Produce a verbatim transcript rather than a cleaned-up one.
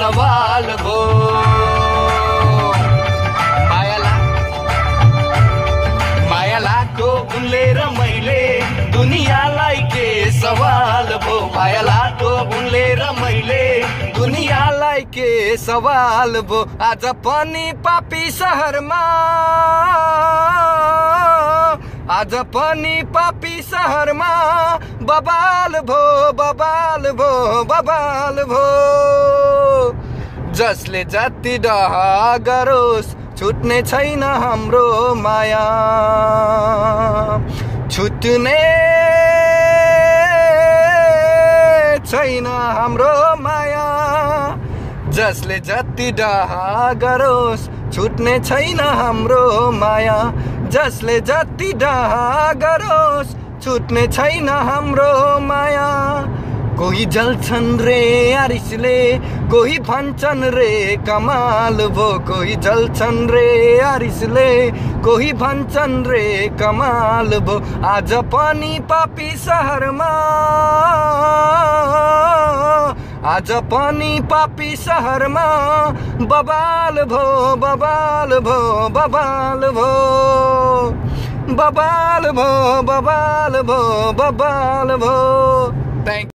सवाल भो। मायाला मायालाको उनले र मैले दुनियाँलाई के सवाल भो। मायालाको उनले र मैले दुनियाँलाई के सवाल भो। आज पनि पापी सहरमा आज पनि पापी सहरमा बबाल भो बबाल भो बबाल भो। जसले जति डह गरोस् छुट्ने छैन हाम्रो माया, छुट्ने छैन हाम्रो माया। जसले जति डह गरोस् छुट्ने छैन हाम्रो माया, जसले जति डह गरोस् छुट्ने छैन हाम्रो माया। कोही जल्छन् रे आरिसले, कोही भन्छन् रे कमाल भो। कोही जल्छन् रे आरिसले, कोही भन्छन् रे कमाल भो। आज पनि पापी सहरमा आज पनि पापी सहरमा बबाल भो बबाल भो बबाल भो बबाल भो बबाल भो बबाल भो। थ्याङ्क